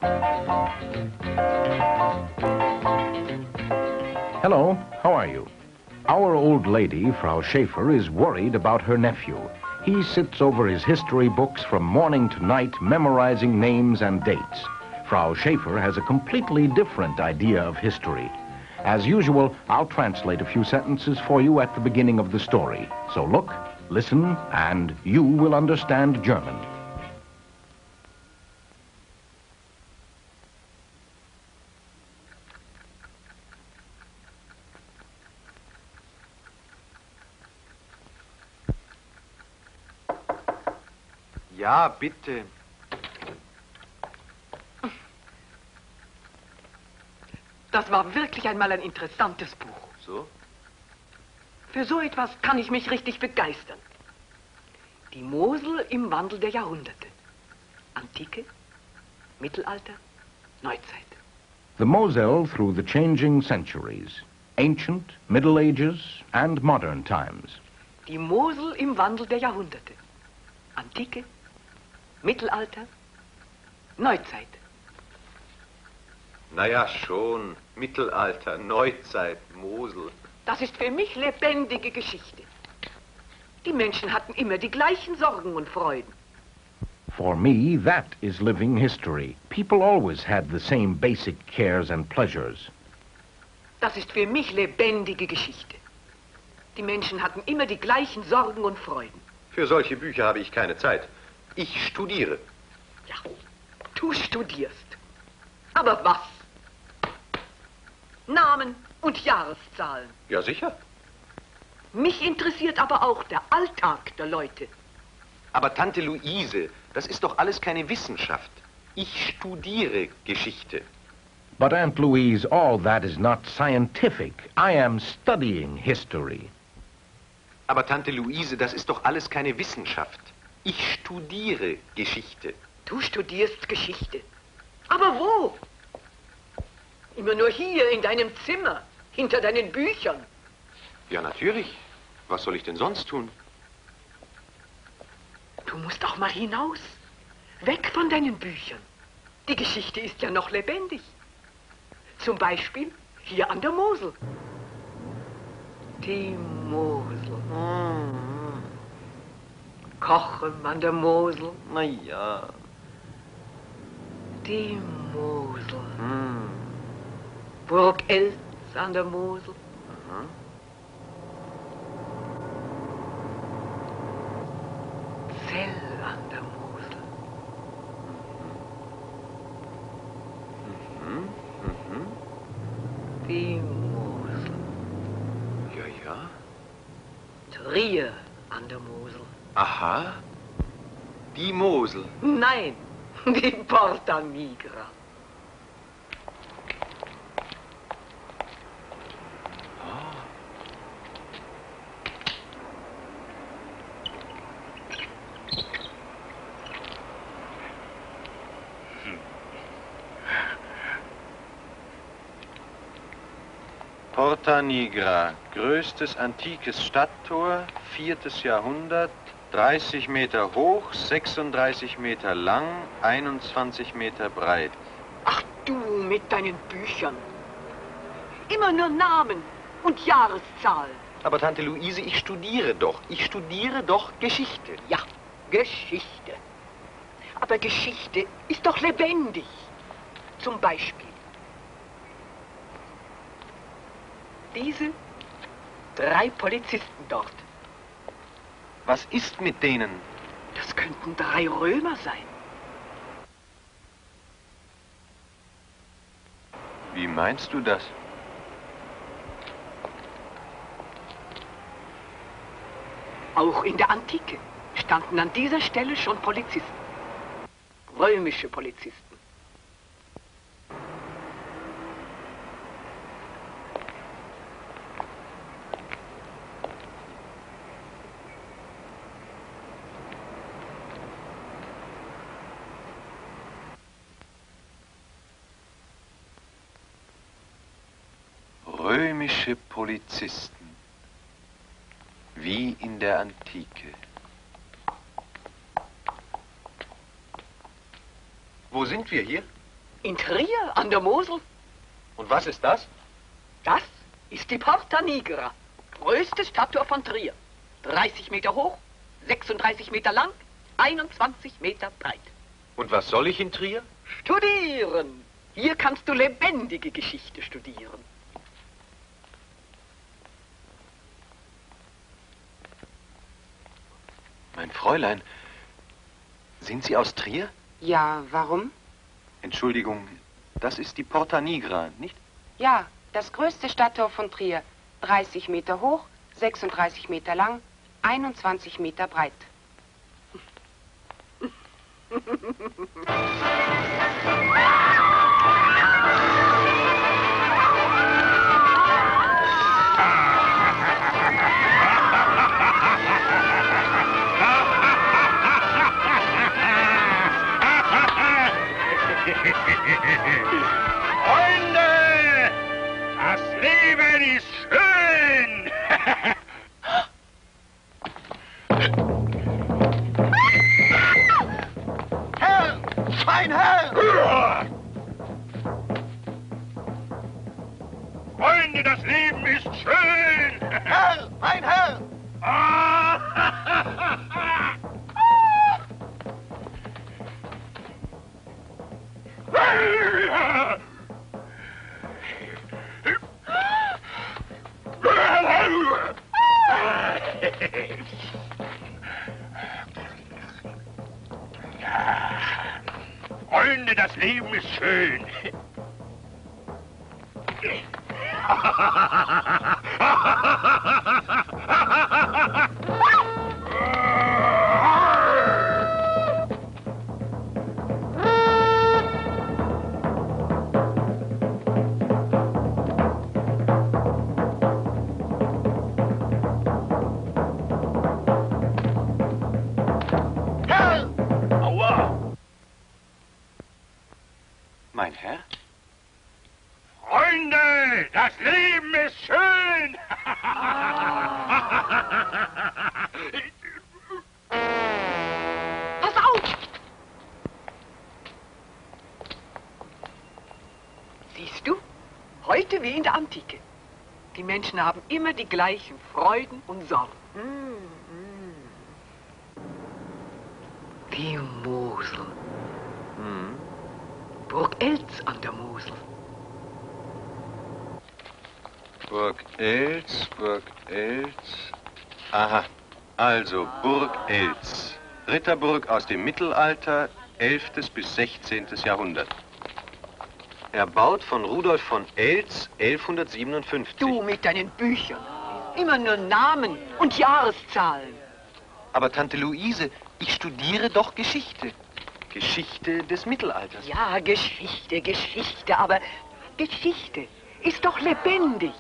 Hello, how are you? Our old lady, Frau Schaefer, is worried about her nephew. He sits over his history books from morning to night, memorizing names and dates. Frau Schaefer has a completely different idea of history. As usual, I'll translate a few sentences for you at the beginning of the story. So look, listen, and you will understand German. Ja, bitte. Das war wirklich einmal ein interessantes Buch. So? Für so etwas kann ich mich richtig begeistern. Die Mosel im Wandel der Jahrhunderte. Antike, Mittelalter, Neuzeit. The Moselle through the changing centuries. Ancient, Middle Ages, and modern times. Die Mosel im Wandel der Jahrhunderte. Antike, Mittelalter, Neuzeit. Naja, schon. Mittelalter, Neuzeit, Mosel. Das ist für mich lebendige Geschichte. Die Menschen hatten immer die gleichen Sorgen und Freuden. For me, that is living history. People always had the same basic cares and pleasures. Das ist für mich lebendige Geschichte. Die Menschen hatten immer die gleichen Sorgen und Freuden. Für solche Bücher habe ich keine Zeit. Ich studiere. Ja, du studierst. Aber was? Namen und Jahreszahlen. Ja, sicher. Mich interessiert aber auch der Alltag der Leute. Aber Tante Luise, das ist doch alles keine Wissenschaft. Ich studiere Geschichte. But Aunt Louise, all that is not scientific. I am studying history. Aber Tante Luise, das ist doch alles keine Wissenschaft. Ich studiere Geschichte. Du studierst Geschichte. Aber wo? Immer nur hier in deinem Zimmer, hinter deinen Büchern. Ja, natürlich. Was soll ich denn sonst tun? Du musst auch mal hinaus. Weg von deinen Büchern. Die Geschichte ist ja noch lebendig. Zum Beispiel hier an der Mosel. Die Mosel. Kochen an der Mosel. Na ja. Die Mosel. Burg Elz an der Mosel. Zell an der Mosel. Die Mosel. Ja, ja. Trier an der Mosel. Aha. Die Mosel. Nein, die Porta Nigra. Porta Nigra, größtes antikes Stadttor, 4. Jahrhundert, 30 Meter hoch, 36 Meter lang, 21 Meter breit. Ach du mit deinen Büchern. Immer nur Namen und Jahreszahlen. Aber Tante Luise, ich studiere doch. Ich studiere doch Geschichte. Ja, Geschichte. Aber Geschichte ist doch lebendig. Zum Beispiel diese 3 Polizisten dort. Was ist mit denen? Das könnten 3 Römer sein. Wie meinst du das? Auch in der Antike standen an dieser Stelle schon Polizisten. Römische Polizisten. Römische Polizisten. Wie in der Antike. Wo sind wir hier? In Trier, an der Mosel. Und was ist das? Das ist die Porta Nigra, größte Statue von Trier. 30 Meter hoch, 36 Meter lang, 21 Meter breit. Und was soll ich in Trier? Studieren. Hier kannst du lebendige Geschichte studieren. Mein Fräulein, sind Sie aus Trier? Ja, warum? Entschuldigung, das ist die Porta Nigra, nicht? Ja, das größte Stadttor von Trier. 30 Meter hoch, 36 Meter lang, 21 Meter breit. Freunde, das Leben ist schön. Herr! Mein Herr! Freunde, das Leben ist schön. Herr! Mein Herr! Freunde, das Leben ist schön. Herr! Aua! Mein Herr? Freunde, das Leben ist schön. Pass auf! Siehst du, heute wie in der Antike. Die Menschen haben immer die gleichen Freuden und Sorgen. Die Mosel. Burg Eltz an der Mosel. Burg Eltz, Burg Eltz. Aha, also Burg Eltz. Ritterburg aus dem Mittelalter, 11. bis 16. Jahrhundert. Erbaut von Rudolf von Eltz, 1157. Du mit deinen Büchern. Immer nur Namen und Jahreszahlen. Aber Tante Luise, ich studiere doch Geschichte. Geschichte des Mittelalters. Ja, Geschichte, aber Geschichte ist doch lebendig.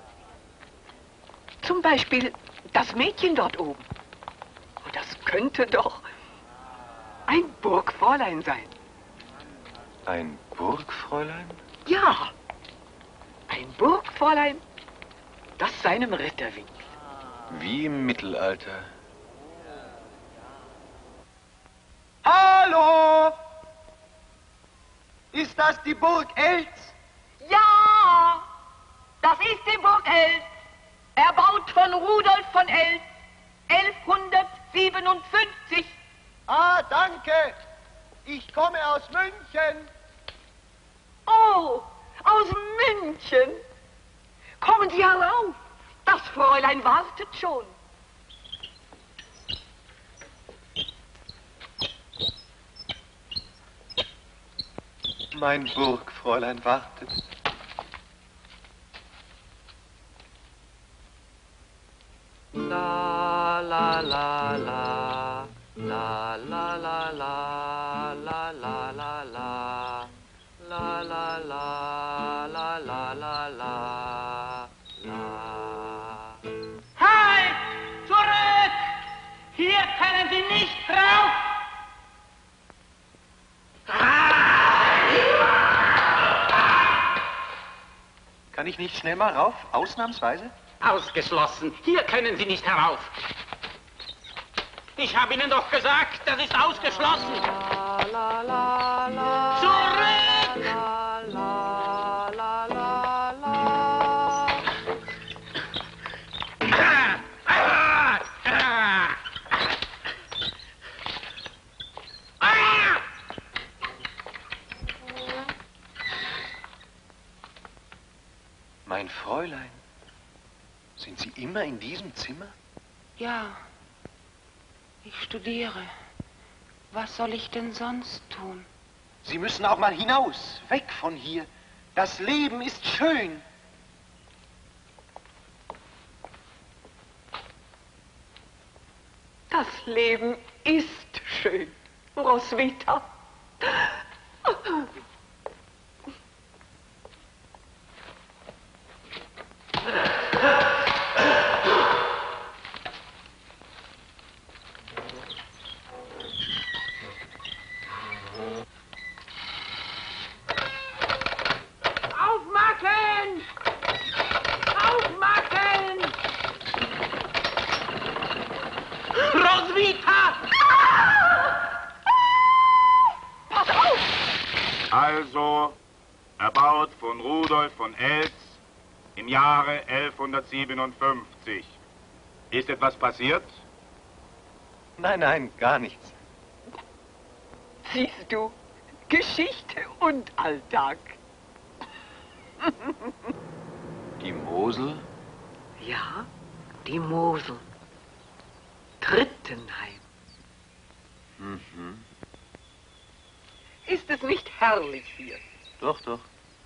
Zum Beispiel das Mädchen dort oben. Und das könnte doch ein Burgfräulein sein. Ein Burgfräulein? Ja, ein Burgfräulein, das seinem Ritter winkt. Wie im Mittelalter. Hallo! Ist das die Burg Eltz? Ja, das ist die Burg Eltz, erbaut von Rudolf von Eltz, 1157. Ah, danke. Ich komme aus München. Oh, aus München. Kommen Sie herauf, das Fräulein wartet schon. Mein Burgfräulein wartet. La la la la la la la la la la la la la la la la la la la. Halt! Zurück! Hier können Sie nicht drauf! Kann ich nicht schnell mal rauf? Ausnahmsweise? Ausgeschlossen. Hier können Sie nicht herauf. Ich habe Ihnen doch gesagt, das ist ausgeschlossen. Zurück! Sind Sie immer in diesem Zimmer? Ja, ich studiere. Was soll ich denn sonst tun? Sie müssen auch mal hinaus, weg von hier. Das Leben ist schön. Das Leben ist schön, Roswitha. Aufmachen! Aufmachen! Roswitha! Pass auf! Also, erbaut von Rudolf von Eltz im Jahre 1157. Ist etwas passiert? Nein, nein, gar nichts. Siehst du, Geschichte und Alltag. Die Mosel? Ja, die Mosel. Trittenheim. Mhm. Ist es nicht herrlich hier? Doch, doch.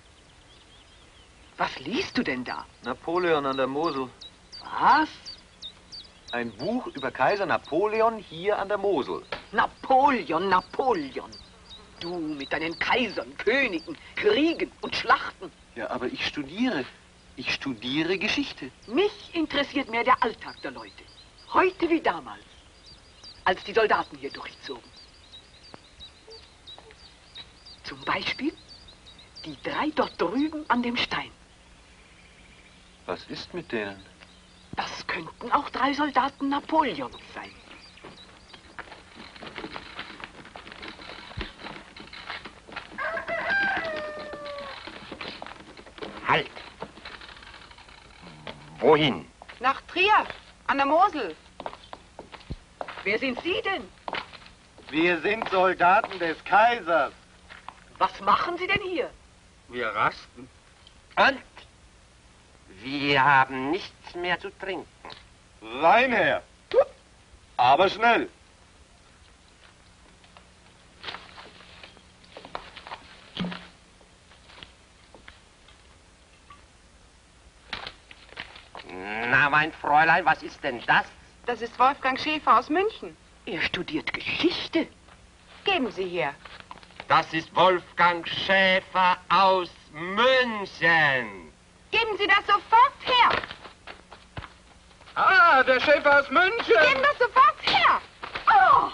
Was liest du denn da? Napoleon an der Mosel. Was? Ein Buch über Kaiser Napoleon hier an der Mosel. Napoleon, Napoleon. Du mit deinen Kaisern, Königen, Kriegen und Schlachten. Ja, aber ich studiere. Ich studiere Geschichte. Mich interessiert mehr der Alltag der Leute. Heute wie damals, als die Soldaten hier durchzogen. Zum Beispiel die 3 dort drüben an dem Stein. Was ist mit denen? Das könnten auch 3 Soldaten Napoleons sein. Halt! Wohin? Nach Trier, an der Mosel. Wer sind Sie denn? Wir sind Soldaten des Kaisers. Was machen Sie denn hier? Wir rasten. Und? Wir haben nichts mehr zu trinken. Rein her. Aber schnell. Na, mein Fräulein, was ist denn das? Das ist Wolfgang Schäfer aus München. Er studiert Geschichte. Geben Sie her. Das ist Wolfgang Schäfer aus München. Geben Sie das sofort her. Ah, der Schäfer aus München. Geben das sofort her. Oh!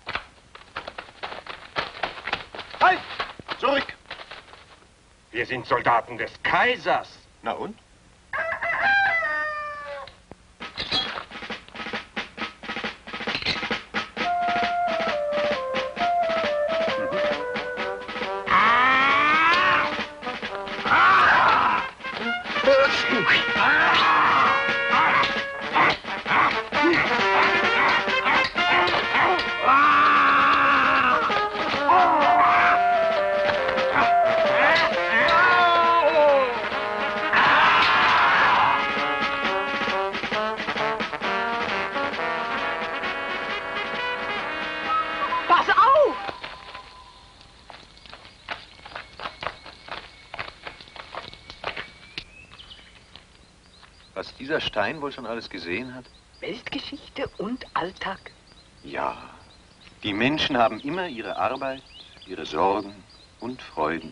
Halt! Zurück. Wir sind Soldaten des Kaisers. Na und? Pass auf! Was dieser Stein wohl schon alles gesehen hat? Weltgeschichte und Alltag. Ja. Die Menschen haben immer ihre Arbeit, ihre Sorgen und Freuden.